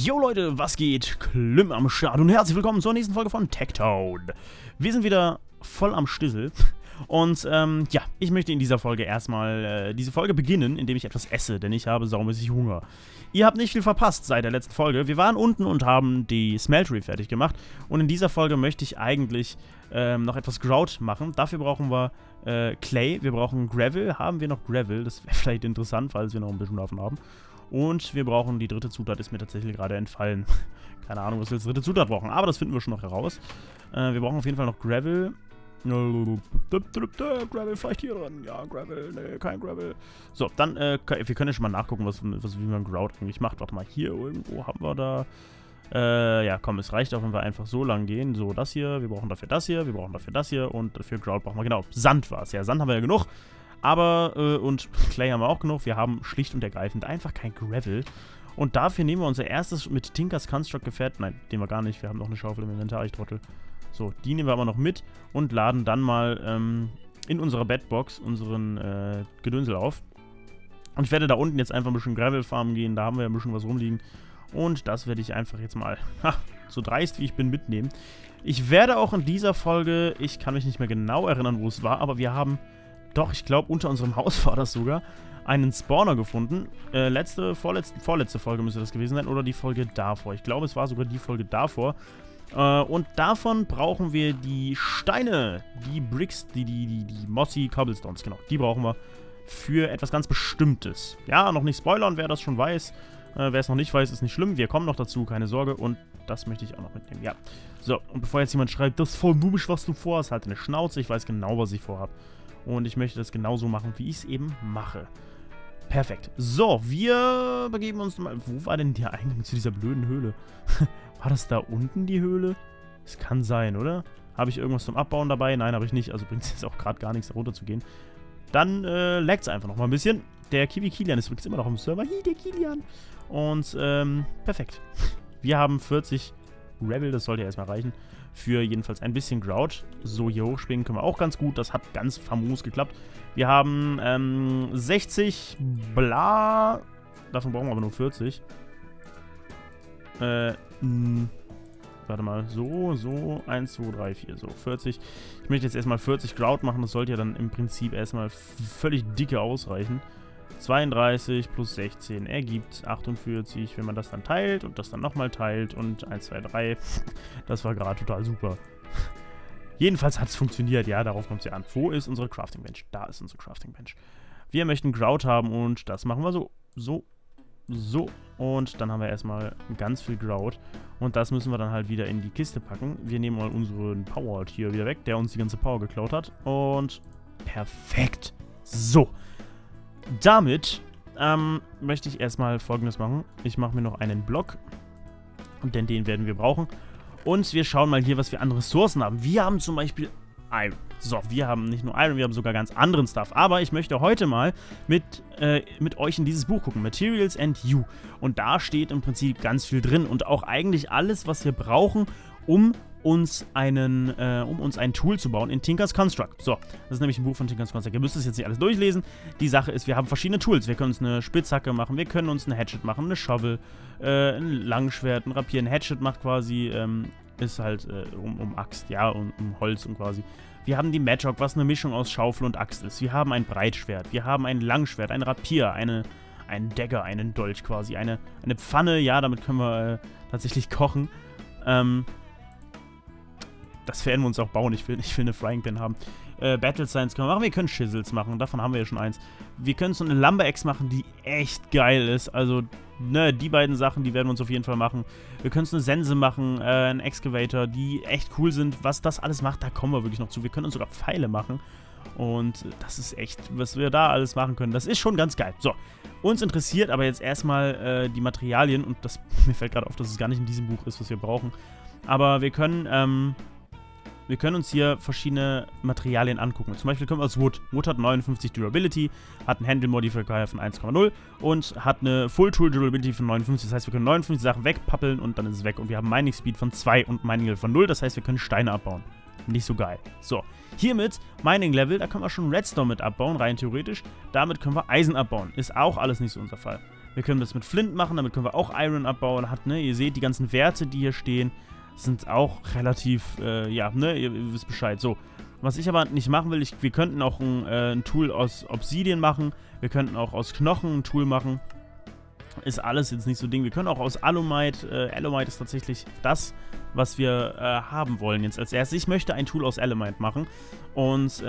Jo Leute, was geht? Klimm am Start und herzlich willkommen zur nächsten Folge von Techtown. Wir sind wieder voll am Stissel und ja, ich möchte in dieser Folge erstmal diese Folge beginnen, indem ich etwas esse, denn ich habe saumäßig Hunger. Ihr habt nicht viel verpasst seit der letzten Folge. Wir waren unten und haben die Smeltery fertig gemacht und in dieser Folge möchte ich eigentlich noch etwas Grout machen. Dafür brauchen wir Clay, wir brauchen Gravel. Haben wir noch Gravel? Das wäre vielleicht interessant, falls wir noch ein bisschen davon haben. Und wir brauchen die dritte Zutat, ist mir tatsächlich gerade entfallen. Keine Ahnung, was wir als dritte Zutat brauchen, aber das finden wir schon noch heraus. Wir brauchen auf jeden Fall noch Gravel. Gravel vielleicht hier dran. Ja, Gravel, nee, kein Gravel. So, dann, wir können ja schon mal nachgucken, wie man Grout eigentlich macht. Warte mal, hier irgendwo haben wir da... ja, komm, es reicht auch, wenn wir einfach so lang gehen. So, das hier, wir brauchen dafür das hier, wir brauchen dafür das hier und dafür Grout brauchen wir, genau, Sand war es. Ja, Sand haben wir ja genug. Aber, und Clay haben wir auch genug. Wir haben schlicht und ergreifend einfach kein Gravel. Und dafür nehmen wir unser erstes mit Tinker's Construct Gefährt. Nein, nehmen wir gar nicht. Wir haben noch eine Schaufel im Inventar, ich Trottel. So, die nehmen wir aber noch mit und laden dann mal in unserer Bedbox unseren Gedönsel auf. Und ich werde da unten jetzt einfach ein bisschen Gravel farmen gehen. Da haben wir ja ein bisschen was rumliegen. Und das werde ich einfach jetzt mal, so dreist wie ich bin, mitnehmen. Ich werde auch in dieser Folge, ich kann mich nicht mehr genau erinnern, wo es war, aber wir haben... Doch, ich glaube, unter unserem Haus war das sogar, einen Spawner gefunden. Vorletzte Folge müsste das gewesen sein, oder die Folge davor. Ich glaube, es war sogar die Folge davor. Und davon brauchen wir die Steine, die Bricks, die Mossy Cobblestones, genau. Die brauchen wir für etwas ganz Bestimmtes. Ja, noch nicht spoilern, wer das schon weiß. Wer es noch nicht weiß, ist nicht schlimm. Wir kommen noch dazu, keine Sorge. Und das möchte ich auch noch mitnehmen, ja. So, und bevor jetzt jemand schreibt, das ist voll mumisch, was du vorhast, halt eine Schnauze. Ich weiß genau, was ich vorhabe. Und ich möchte das genauso machen, wie ich es eben mache. Perfekt. So, wir begeben uns mal... Wo war denn der Eingang zu dieser blöden Höhle? War das da unten die Höhle? Es kann sein, oder? Habe ich irgendwas zum Abbauen dabei? Nein, habe ich nicht. Also bringt es jetzt auch gerade gar nichts, da runter zu gehen. Dann laggt es einfach noch mal ein bisschen. Der Kiwi Kilian ist übrigens immer noch im Server. Hi, der Kilian. Und, perfekt. Wir haben 40 Gravel, das sollte ja erstmal reichen. Für jedenfalls ein bisschen Grout. So, hier hochspringen können wir auch ganz gut. Das hat ganz famos geklappt. Wir haben 60 bla. Davon brauchen wir aber nur 40. Warte mal. So. 1, 2, 3, 4. So, 40. Ich möchte jetzt erstmal 40 Grout machen. Das sollte ja dann im Prinzip erstmal völlig dicke ausreichen. 32 plus 16 ergibt 48, wenn man das dann teilt und das dann nochmal teilt und 1, 2, 3. Das war gerade total super. Jedenfalls hat es funktioniert, ja, darauf kommt es ja an. Wo ist unsere Crafting Bench? Da ist unsere Crafting Bench. Wir möchten Grout haben und das machen wir so. So. Und dann haben wir erstmal ganz viel Grout. Und das müssen wir dann halt wieder in die Kiste packen. Wir nehmen mal unseren Power hier wieder weg, der uns die ganze Power geklaut hat. Und perfekt. So. Damit möchte ich erstmal Folgendes machen. Ich mache mir noch einen Block, denn den werden wir brauchen. Und wir schauen mal hier, was wir an Ressourcen haben. Wir haben zum Beispiel Iron. So, wir haben nicht nur Iron, wir haben sogar ganz anderen Stuff. Aber ich möchte heute mal mit euch in dieses Buch gucken, Materials and You. Und da steht im Prinzip ganz viel drin und auch eigentlich alles, was wir brauchen, um uns ein Tool zu bauen in Tinker's Construct. So, das ist nämlich ein Buch von Tinker's Construct. Ihr müsst es jetzt nicht alles durchlesen. Die Sache ist, wir haben verschiedene Tools. Wir können uns eine Spitzhacke machen, wir können uns ein Hatchet machen, eine Shovel, ein Langschwert, ein Rapier. Ein Hatchet macht quasi, ist halt um Axt, ja, um Holz und quasi. Wir haben die Matchlock, was eine Mischung aus Schaufel und Axt ist. Wir haben ein Breitschwert, wir haben ein Langschwert, ein Rapier, einen Dagger, einen Dolch quasi, eine Pfanne, ja, damit können wir tatsächlich kochen. Das werden wir uns auch bauen. Ich will eine Frying Pan haben. Battle Science können wir machen. Wir können Chisels machen. Davon haben wir ja schon eins. Wir können so eine Lumber Axe machen, die echt geil ist. Also, ne, die beiden Sachen, die werden wir uns auf jeden Fall machen. Wir können eine Sense machen, einen Excavator, die echt cool sind. Was das alles macht, da kommen wir wirklich noch zu. Wir können uns sogar Pfeile machen. Und das ist echt, was wir da alles machen können. Das ist schon ganz geil. So, uns interessiert aber jetzt erstmal die Materialien. Und das, mir fällt gerade auf, dass es gar nicht in diesem Buch ist, was wir brauchen. Aber wir können uns hier verschiedene Materialien angucken. Zum Beispiel können wir aus Wood. Wood hat 59 Durability, hat einen Handle Modifier von 1,0 und hat eine Full Tool Durability von 59. Das heißt, wir können 59 Sachen wegpappeln und dann ist es weg. Und wir haben Mining Speed von 2 und Mining Level von 0. Das heißt, wir können Steine abbauen. Nicht so geil. So, hiermit Mining Level, da können wir schon Redstone mit abbauen, rein theoretisch. Damit können wir Eisen abbauen. Ist auch alles nicht so unser Fall. Wir können das mit Flint machen, damit können wir auch Iron abbauen. Ihr seht, die ganzen Werte, die hier stehen, sind auch relativ, ja, ne, ihr wisst Bescheid. So, was ich aber nicht machen will, wir könnten auch ein Tool aus Obsidian machen. Wir könnten auch aus Knochen ein Tool machen. Ist alles jetzt nicht so Ding. Wir können auch aus Alumite. Alumite ist tatsächlich das, was wir haben wollen jetzt als erstes. Ich möchte ein Tool aus Alumite machen. Und,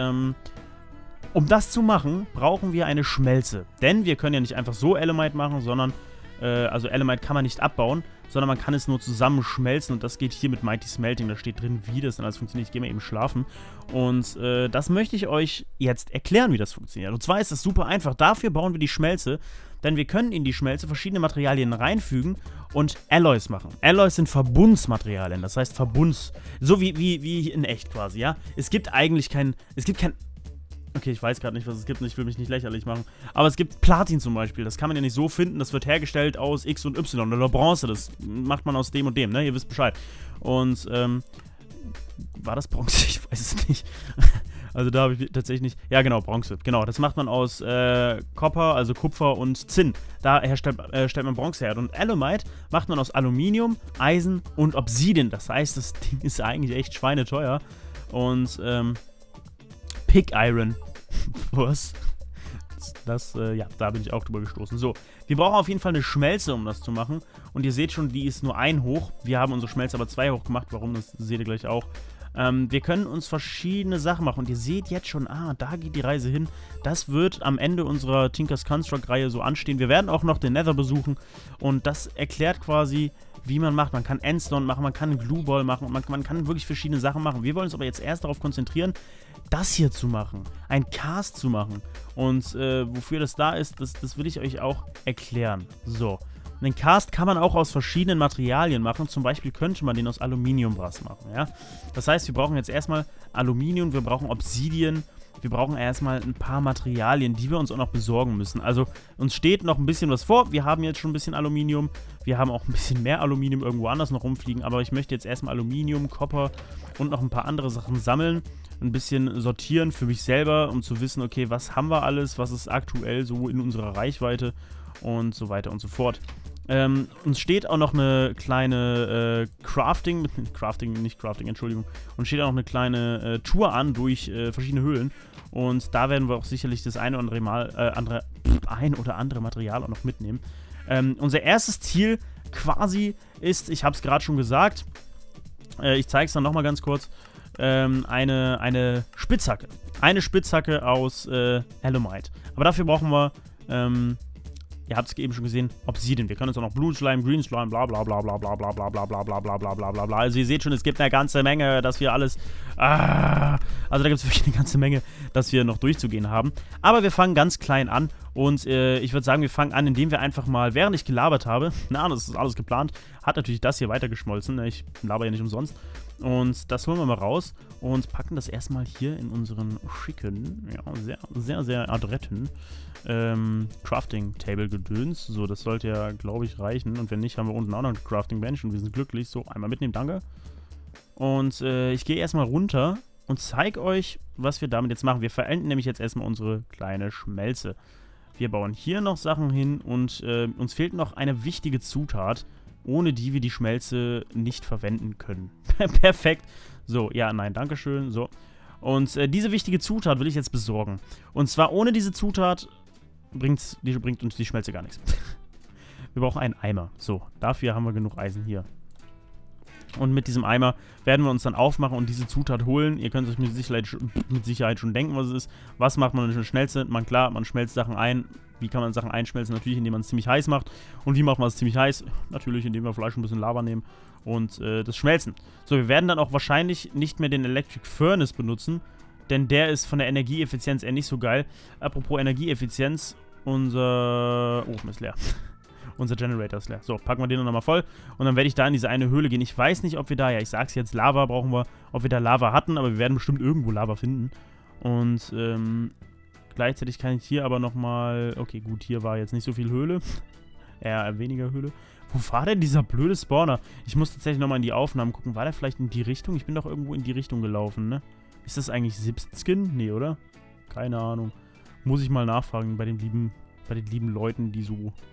um das zu machen, brauchen wir eine Schmelze. Denn wir können ja nicht einfach so Alumite machen, sondern, also Alumite kann man nicht abbauen, sondern man kann es nur zusammenschmelzen. Und das geht hier mit Mighty Smelting. Da steht drin, wie das dann alles funktioniert. Ich gehe mal eben schlafen. Und das möchte ich euch jetzt erklären, wie das funktioniert. Und zwar ist das super einfach. Dafür bauen wir die Schmelze. Denn wir können in die Schmelze verschiedene Materialien reinfügen und Alloys machen. Alloys sind Verbundsmaterialien, das heißt Verbunds. So wie in echt quasi, ja. Es gibt kein. Okay, ich weiß gerade nicht, was es gibt und ich will mich nicht lächerlich machen. Aber es gibt Platin zum Beispiel, das kann man ja nicht so finden. Das wird hergestellt aus X und Y oder Bronze, das macht man aus dem und dem, ne? Ihr wisst Bescheid. Und, war das Bronze? Ich weiß es nicht. Also da habe ich tatsächlich nicht... Ja, genau, Bronze. Genau, das macht man aus Copper, also Kupfer und Zinn. Da stellt man Bronze her. Und Alumite macht man aus Aluminium, Eisen und Obsidian. Das heißt, das Ding ist eigentlich echt schweineteuer. Und, Pig Iron. Was? Ja, da bin ich auch drüber gestoßen. So, wir brauchen auf jeden Fall eine Schmelze, um das zu machen. Und ihr seht schon, die ist nur 1 hoch. Wir haben unsere Schmelze aber 2 hoch gemacht. Warum, das seht ihr gleich auch. Wir können uns verschiedene Sachen machen. Und ihr seht jetzt schon, da geht die Reise hin. Das wird am Ende unserer Tinker's Construct-Reihe so anstehen. Wir werden auch noch den Nether besuchen. Und das erklärt quasi, wie man macht. Man kann Endstone machen, man kann einen Glueball machen. Man kann wirklich verschiedene Sachen machen. Wir wollen uns aber jetzt erst darauf konzentrieren, das hier zu machen. Ein Cast zu machen. Und wofür das da ist, das will ich euch auch erklären. So. Den Cast kann man auch aus verschiedenen Materialien machen. Zum Beispiel könnte man den aus Aluminiumbrass machen, ja. Das heißt, wir brauchen jetzt erstmal Aluminium, wir brauchen Obsidian, wir brauchen erstmal ein paar Materialien, die wir uns auch noch besorgen müssen. Also, uns steht noch ein bisschen was vor. Wir haben jetzt schon ein bisschen Aluminium. Wir haben auch ein bisschen mehr Aluminium irgendwo anders noch rumfliegen. Aber ich möchte jetzt erstmal Aluminium, Copper und noch ein paar andere Sachen sammeln. Ein bisschen sortieren für mich selber, um zu wissen, okay, was haben wir alles, was ist aktuell so in unserer Reichweite und so weiter und so fort. Uns steht auch noch eine kleine uns steht auch noch eine kleine Tour an durch verschiedene Höhlen und da werden wir auch sicherlich das ein oder andere Material auch noch mitnehmen. Unser erstes Ziel quasi ist, ich habe es gerade schon gesagt, ich zeige es dann nochmal ganz kurz, eine Spitzhacke. Eine Spitzhacke aus Alumite. Aber dafür brauchen wir, ihr habt es eben schon gesehen, Obsidian. Wir können uns auch noch Blue Slime, Green Slime, bla bla bla bla bla bla bla bla bla bla bla bla bla bla bla. Also ihr seht schon, es gibt eine ganze Menge, dass wir alles... also da gibt es wirklich eine ganze Menge, dass wir noch durchzugehen haben. Aber wir fangen ganz klein an und ich würde sagen, wir fangen an, indem wir einfach mal, während ich gelabert habe, das ist alles geplant, hat natürlich das hier weitergeschmolzen, ich laber ja nicht umsonst. Und das holen wir mal raus und packen das erstmal hier in unseren schicken, ja, sehr, sehr, sehr adretten Crafting-Table-Gedöns. So, das sollte ja, glaube ich, reichen. Und wenn nicht, haben wir unten auch noch ein Crafting-Bench und wir sind glücklich. So, einmal mitnehmen, danke. Und ich gehe erstmal runter und zeige euch, was wir damit jetzt machen. Wir verenden nämlich jetzt erstmal unsere kleine Schmelze. Wir bauen hier noch Sachen hin und uns fehlt noch eine wichtige Zutat, ohne die wir die Schmelze nicht verwenden können. Perfekt. So, ja, nein, dankeschön. So. Und diese wichtige Zutat will ich jetzt besorgen. Und zwar ohne diese Zutat bringt uns die Schmelze gar nichts. Wir brauchen einen Eimer. So, dafür haben wir genug Eisen hier. Und mit diesem Eimer werden wir uns dann aufmachen und diese Zutat holen. Ihr könnt euch mit Sicherheit schon denken, was es ist. Was macht man schnellste? Man schmelzt Sachen ein. Wie kann man Sachen einschmelzen? Natürlich, indem man es ziemlich heiß macht. Und wie macht man es ziemlich heiß? Natürlich, indem wir Fleisch ein bisschen Lava nehmen und das schmelzen. So, wir werden dann auch wahrscheinlich nicht mehr den Electric Furnace benutzen, denn der ist von der Energieeffizienz eher nicht so geil. Apropos Energieeffizienz, unser Ofen ist leer. Unser Generator ist leer. So, packen wir den nochmal voll. Und dann werde ich da in diese eine Höhle gehen. Ich weiß nicht, ob wir da, ja, ich sag's jetzt, Lava brauchen wir, ob wir da Lava hatten, aber wir werden bestimmt irgendwo Lava finden. Und, gleichzeitig kann ich hier aber nochmal, okay, gut, hier war jetzt nicht so viel Höhle. Eher weniger Höhle. Wo war denn dieser blöde Spawner? Ich muss tatsächlich nochmal in die Aufnahmen gucken. War der vielleicht in die Richtung? Ich bin doch irgendwo in die Richtung gelaufen, ne? Ist das eigentlich Sipskin? Nee, oder? Keine Ahnung. Muss ich mal nachfragen bei den lieben Leuten, die so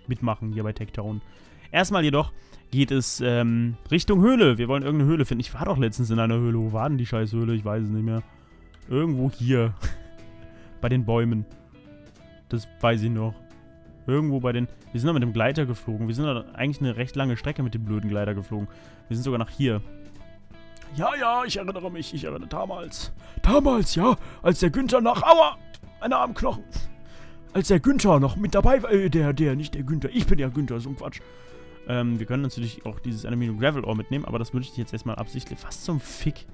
mitmachen hier bei Techtown. Erstmal jedoch geht es Richtung Höhle. Wir wollen irgendeine Höhle finden. Ich war doch letztens in einer Höhle. Wo war denn die scheiß Höhle? Ich weiß es nicht mehr. Irgendwo hier. Bei den Bäumen. Das weiß ich noch. Irgendwo bei den... Wir sind da mit dem Gleiter geflogen. Wir sind da eigentlich eine recht lange Strecke mit dem blöden Gleiter geflogen. Wir sind sogar nach hier. Ja, ich erinnere mich. Ich erinnere damals. Damals, ja. Als der Günther nach... Aua! Eine Armknochen. Als der Günther noch mit dabei war. Nicht der Günther. Ich bin ja Günther. So ein Quatsch. Wir können natürlich auch dieses Aluminium Gravel Ore mitnehmen. Aber das würde ich jetzt erstmal absichtlich... Was zum Fick?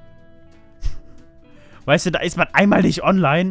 Weißt du, da ist man einmal nicht online.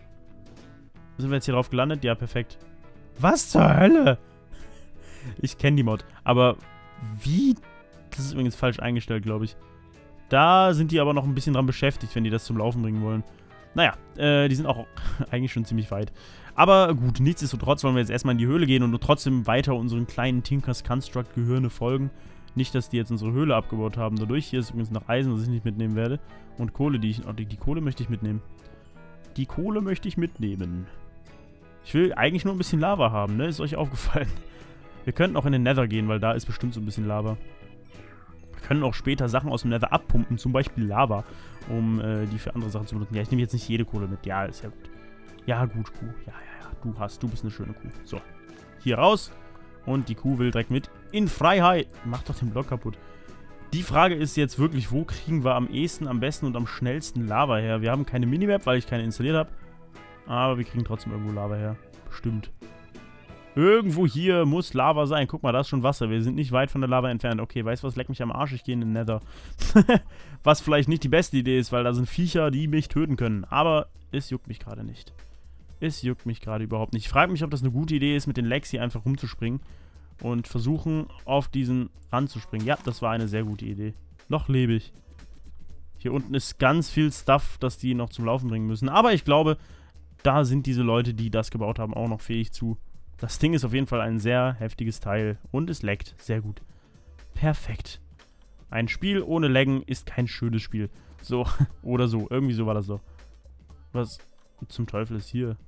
Sind wir jetzt hier drauf gelandet? Ja, perfekt. Was zur Hölle? Ich kenne die Mod. Aber wie? Das ist übrigens falsch eingestellt, glaube ich. Da sind die aber noch ein bisschen dran beschäftigt, wenn die das zum Laufen bringen wollen. Naja, die sind auch eigentlich schon ziemlich weit. Aber gut, nichtsdestotrotz wollen wir jetzt erstmal in die Höhle gehen und trotzdem weiter unseren kleinen Tinkers Construct Gehirne folgen. Nicht, dass die jetzt unsere Höhle abgebaut haben dadurch. Hier ist übrigens noch Eisen, das ich nicht mitnehmen werde. Und Kohle, die Kohle möchte ich mitnehmen. Die Kohle möchte ich mitnehmen. Ich will eigentlich nur ein bisschen Lava haben, ne? Ist euch aufgefallen? Wir könnten auch in den Nether gehen, weil da ist bestimmt so ein bisschen Lava. Wir können auch später Sachen aus dem Nether abpumpen, zum Beispiel Lava, um die für andere Sachen zu benutzen. Ja, ich nehme jetzt nicht jede Kohle mit. Ja, ist ja gut. Ja, gut, Kuh. Ja. Du bist eine schöne Kuh. So. Hier raus. Und die Kuh will direkt mit in Freiheit. Mach doch den Block kaputt. Die Frage ist jetzt wirklich, wo kriegen wir am ehesten, am besten und am schnellsten Lava her? Wir haben keine Minimap, weil ich keine installiert habe. Aber wir kriegen trotzdem irgendwo Lava her. Bestimmt. Irgendwo hier muss Lava sein. Guck mal, da ist schon Wasser. Wir sind nicht weit von der Lava entfernt. Okay, weißt du was? Leck mich am Arsch. Ich gehe in den Nether. Was vielleicht nicht die beste Idee ist, weil da sind Viecher, die mich töten können. Aber es juckt mich gerade nicht. Es juckt mich gerade überhaupt nicht. Ich frage mich, ob das eine gute Idee ist, mit den Legs hier einfach rumzuspringen. Und versuchen, auf diesen ranzuspringen. Ja, das war eine sehr gute Idee. Noch lebe ich. Hier unten ist ganz viel Stuff, das die noch zum Laufen bringen müssen. Aber ich glaube... Da sind diese Leute, die das gebaut haben, auch noch fähig zu. Das Ding ist auf jeden Fall ein sehr heftiges Teil. Und es laggt. Sehr gut. Perfekt. Ein Spiel ohne Laggen ist kein schönes Spiel. So. Oder so. Irgendwie so war das so. Was zum Teufel ist hier?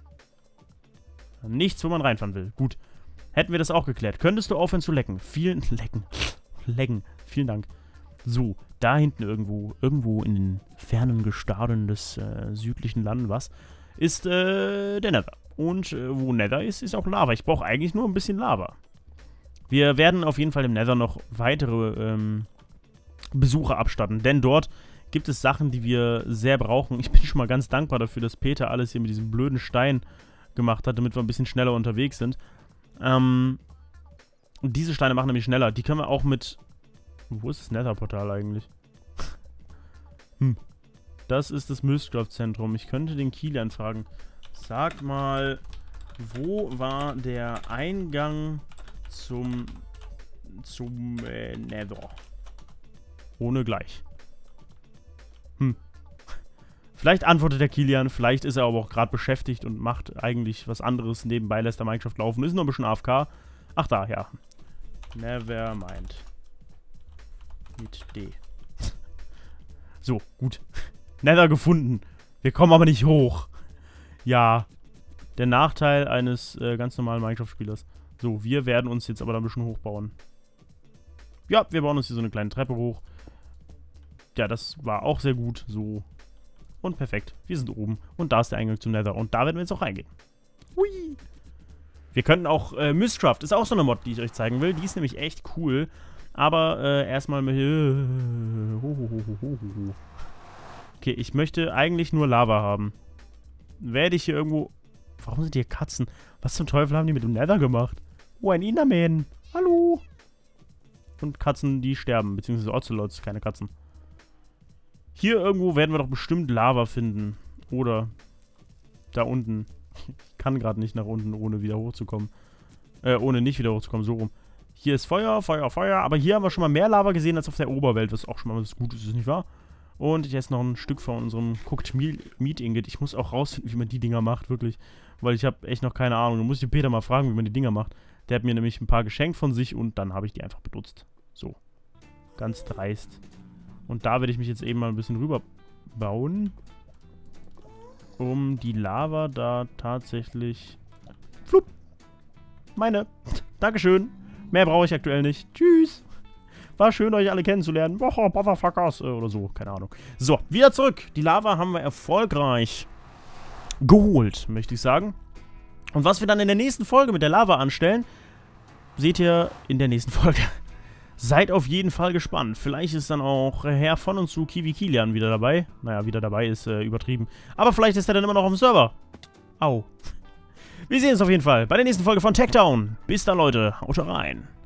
Nichts, wo man reinfahren will. Gut. Hätten wir das auch geklärt. Könntest du aufhören zu lecken? Laggen. Vielen Dank. So. Da hinten irgendwo in den fernen Gestaden des südlichen Landes, ist der Nether. Und wo Nether ist, ist auch Lava. Ich brauche eigentlich nur ein bisschen Lava. Wir werden auf jeden Fall im Nether noch weitere Besuche abstatten. Denn dort gibt es Sachen, die wir sehr brauchen. Ich bin schon mal ganz dankbar dafür, dass Peter alles hier mit diesem blöden Stein gemacht hat, damit wir ein bisschen schneller unterwegs sind. Und diese Steine machen nämlich schneller. Die können wir auch mit... Wo ist das Nether-Portal eigentlich? Das ist das Mystcraft-Zentrum. Ich könnte den Kilian fragen. Sag mal, wo war der Eingang zum Nether? Ohne gleich. Vielleicht antwortet der Kilian, vielleicht ist er aber auch gerade beschäftigt und macht eigentlich was anderes. Nebenbei lässt er Minecraft laufen. Ist noch ein bisschen AFK. Ach da, ja. Nevermind. Mit D. So, gut. Nether gefunden. Wir kommen aber nicht hoch. Ja. Der Nachteil eines ganz normalen Minecraft-Spielers. So, wir werden uns jetzt aber da ein bisschen hochbauen. Ja, wir bauen uns hier so eine kleine Treppe hoch. Ja, das war auch sehr gut. So. Und perfekt. Wir sind oben. Und da ist der Eingang zum Nether. Und da werden wir jetzt auch reingehen. Hui. Wir könnten auch Mystcraft. Ist auch so eine Mod, die ich euch zeigen will. Die ist nämlich echt cool. Aber erstmal mit... Okay, ich möchte eigentlich nur Lava haben. Werde ich hier irgendwo... Warum sind hier Katzen? Was zum Teufel haben die mit dem Nether gemacht? Oh, ein Enderman. Hallo. Und Katzen, die sterben. Beziehungsweise Ocelots, keine Katzen. Hier irgendwo werden wir doch bestimmt Lava finden. Oder da unten. Ich kann gerade nicht nach unten, ohne wieder hochzukommen. Ohne nicht wieder hochzukommen, so rum. Hier ist Feuer, Feuer, Feuer. Aber hier haben wir schon mal mehr Lava gesehen als auf der Oberwelt, was auch schon mal was Gutes ist, nicht wahr? Und jetzt noch ein Stück von unserem Cooked Meat Ingot. Ich muss auch rausfinden, wie man die Dinger macht, wirklich. Weil ich habe echt noch keine Ahnung. Da muss ich den Peter mal fragen, wie man die Dinger macht. Der hat mir nämlich ein paar geschenkt von sich und dann habe ich die einfach benutzt. So. Ganz dreist. Und da werde ich mich jetzt eben mal ein bisschen rüber bauen. Um die Lava da tatsächlich... Flupp. meine. Dankeschön. Mehr brauche ich aktuell nicht. Tschüss. War schön, euch alle kennenzulernen. Oh, Motherfuckers. Oder so, keine Ahnung. So, wieder zurück. Die Lava haben wir erfolgreich geholt, möchte ich sagen. Und was wir dann in der nächsten Folge mit der Lava anstellen, seht ihr in der nächsten Folge. Seid auf jeden Fall gespannt. Vielleicht ist dann auch Herr von und zu Kiwi Kilian wieder dabei. Naja, wieder dabei ist übertrieben. Aber vielleicht ist er dann immer noch auf dem Server. Au. Wir sehen uns auf jeden Fall bei der nächsten Folge von Techdown. Bis dann, Leute. Haut rein.